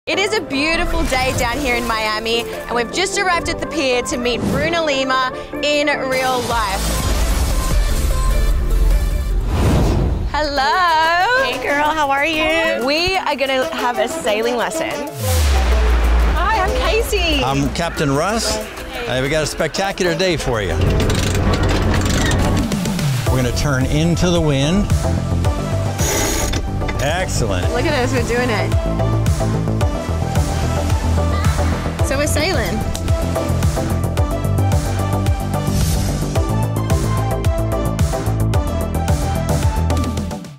It is a beautiful day down here in Miami, and we've just arrived at the pier to meet Bruna Lima in real life. Hello. Hey girl, how are you? We are going to have a sailing lesson. Hi, I'm Casey. I'm Captain Russ. We got a spectacular day for you. We're going to turn into the wind. Excellent. Look at us, we're doing it. So we're sailing.